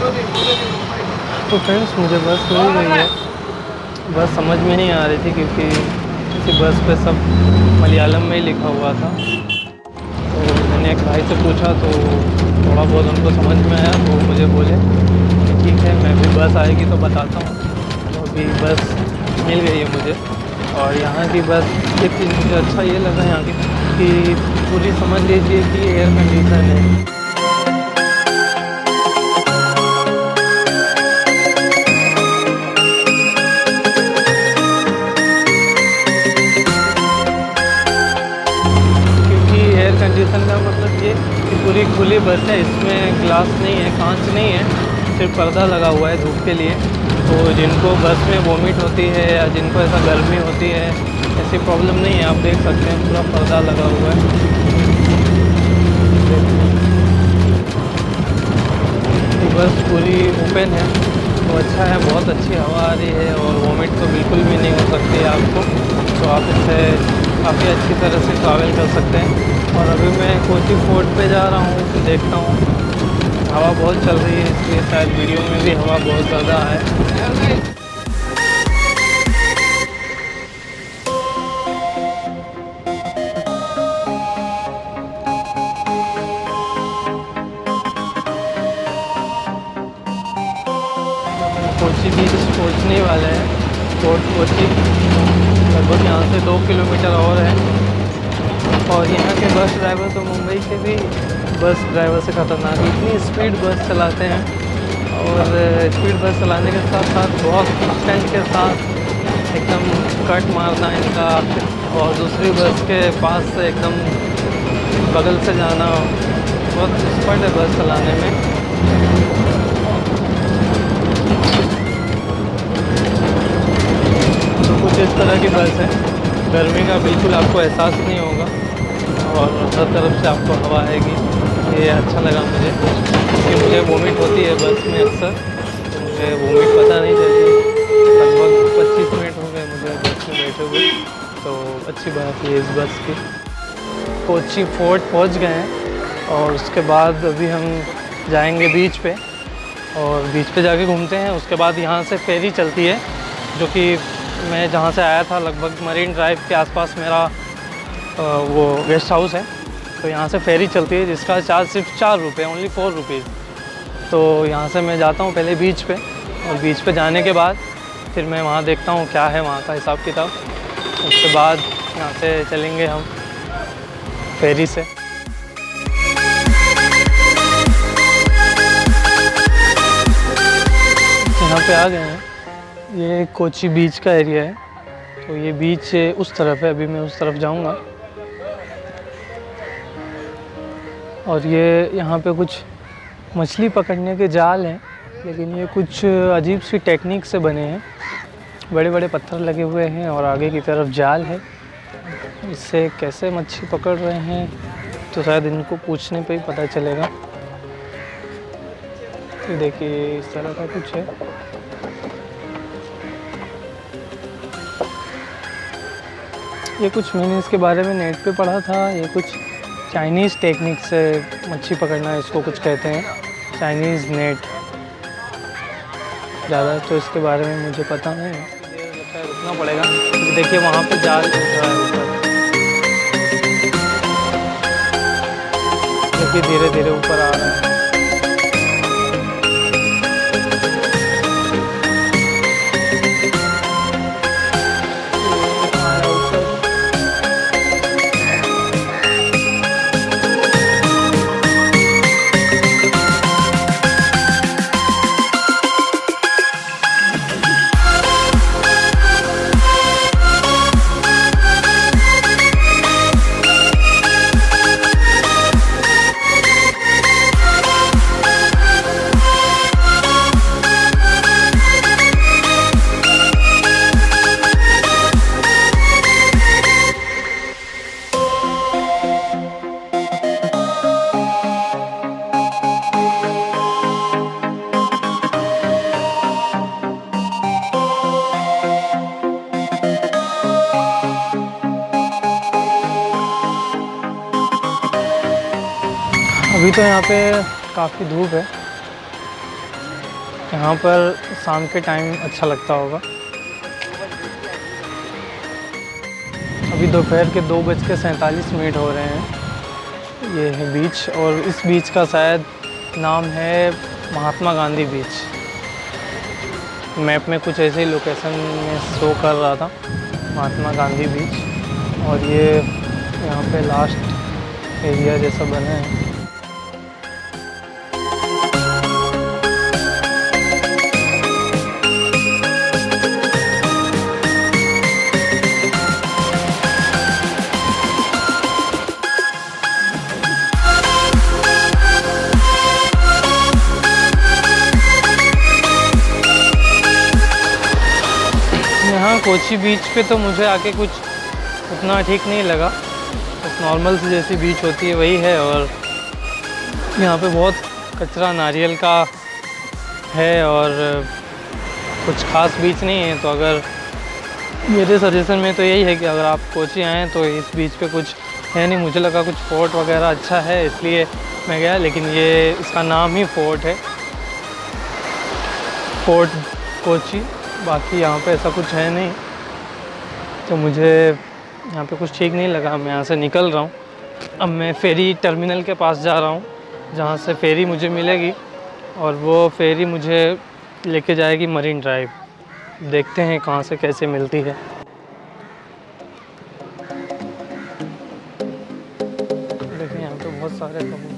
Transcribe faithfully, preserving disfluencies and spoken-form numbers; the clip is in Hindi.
तो फ्रेंड्स मुझे बस मिल गई है। बस समझ में नहीं आ रही थी क्योंकि किसी बस पे सब मलयालम में ही लिखा हुआ था। तो मैंने एक भाई से पूछा तो थोड़ा बहुत उनको समझ में आया, तो मुझे बोले कि ठीक है, मैं भी बस आएगी तो बताता हूँ। तो अभी बस मिल गई है मुझे। और यहाँ की बस एक चीज़ मुझे अच्छा ये लगा यहाँ की कि पूरी समझ लीजिए कि एयर कंडीशन है। एयर कंडीशन का मतलब ये कि पूरी खुली बस है, इसमें ग्लास नहीं है, कांच नहीं है, सिर्फ पर्दा लगा हुआ है धूप के लिए। तो जिनको बस में वॉमिट होती है या जिनको ऐसा गर्मी होती है, ऐसी प्रॉब्लम नहीं है। आप देख सकते हैं पूरा पर्दा लगा हुआ है। तो बस पूरी ओपन है तो अच्छा है, बहुत अच्छी हवा आ रही है और वॉमिट तो बिल्कुल भी नहीं हो सकती है आपको। तो आप इससे काफ़ी अच्छी तरह से ट्रैवल कर सकते हैं। और अभी मैं कोची फोर्ट पे जा रहा हूँ तो देखता हूँ, हवा बहुत चल रही है इसलिए शायद वीडियो में भी हवा बहुत ज़्यादा है। कोची बीच पहुँचने वाले हैं, फोर्ट कोची लगभग यहाँ से दो किलोमीटर और है। और यहाँ के बस ड्राइवर तो मुंबई के भी बस ड्राइवर से ख़तरनाक, इतनी स्पीड बस चलाते हैं। और स्पीड बस चलाने के साथ साथ बहुत स्टैंड के साथ एकदम कट मारना इनका, और दूसरी बस के पास से एकदम बगल से जाना, बहुत एक्सपर्ट है बस चलाने में। तो कुछ इस तरह की बस है, गर्मी का बिल्कुल आपको एहसास नहीं होगा और हर तरफ से आपको हवा आएगी। ये अच्छा लगा मुझे क्योंकि मुझे वॉमिट होती है बस में अक्सर, तो मुझे वॉमिट पता नहीं चली। लगभग पच्चीस मिनट हो गए मुझे बस में बैठे हुए, तो अच्छी बात है इस बस की। कोची फोर्ट पहुंच गए हैं और उसके बाद अभी हम जाएंगे बीच पे, और बीच पे जाके घूमते हैं। उसके बाद यहाँ से फेरी चलती है, जो कि मैं जहाँ से आया था लगभग मरीन ड्राइव के आसपास मेरा वो गेस्ट हाउस है। तो यहाँ से फेरी चलती है जिसका चार्ज सिर्फ चार रुपये, ओनली फोर रुपीज़। तो यहाँ से मैं जाता हूँ पहले बीच पे, और बीच पे जाने के बाद फिर मैं वहाँ देखता हूँ क्या है वहाँ का हिसाब किताब। उसके बाद यहाँ से चलेंगे हम फेरी से। यहाँ पे आ गए हैं, ये कोची बीच का एरिया है। तो ये बीच उस तरफ है, अभी मैं उस तरफ जाऊँगा। और ये यहाँ पे कुछ मछली पकड़ने के जाल हैं, लेकिन ये कुछ अजीब सी टेक्निक से बने हैं। बड़े बड़े पत्थर लगे हुए हैं और आगे की तरफ जाल है। इससे कैसे मच्छी पकड़ रहे हैं तो शायद इनको पूछने पे ही पता चलेगा। तो देखिए इस तरह का कुछ है। ये कुछ मैंने इसके बारे में नेट पे पढ़ा था, ये कुछ चाइनीज़ टेक्निक से मच्छी पकड़ना है, इसको कुछ कहते हैं चाइनीज़ नेट। ज़्यादा तो इसके बारे में मुझे पता नहीं है, लगता है रुकना पड़ेगा। देखिए वहाँ पे जाल उठ रहा है ऊपर, देखिए धीरे धीरे ऊपर आ रहा है। अभी तो यहाँ पे काफ़ी धूप है, यहाँ पर शाम के टाइम अच्छा लगता होगा। अभी दोपहर के दो बज के सैंतालीस मिनट हो रहे हैं। ये है बीच, और इस बीच का शायद नाम है महात्मा गांधी बीच। मैप में कुछ ऐसे ही लोकेशन में शो कर रहा था, महात्मा गांधी बीच। और ये यहाँ पे लास्ट एरिया जैसा बना है। यहाँ कोची बीच पे तो मुझे आके कुछ उतना ठीक नहीं लगा, बस नॉर्मल सी जैसी बीच होती है वही है। और यहाँ पे बहुत कचरा नारियल का है और कुछ खास बीच नहीं है। तो अगर मेरे सजेशन में तो यही है कि अगर आप कोची आएँ तो इस बीच पे कुछ है नहीं। मुझे लगा कुछ फोर्ट वगैरह अच्छा है इसलिए मैं गया, लेकिन ये इसका नाम ही फोर्ट है, फोर्ट कोची। बाकी यहाँ पे ऐसा कुछ है नहीं, तो मुझे यहाँ पे कुछ ठीक नहीं लगा। मैं यहाँ से निकल रहा हूँ। अब मैं फेरी टर्मिनल के पास जा रहा हूँ, जहाँ से फेरी मुझे मिलेगी और वो फेरी मुझे लेके जाएगी मरीन ड्राइव। देखते हैं कहाँ से कैसे मिलती है। देखिए यहाँ पे बहुत सारे लोग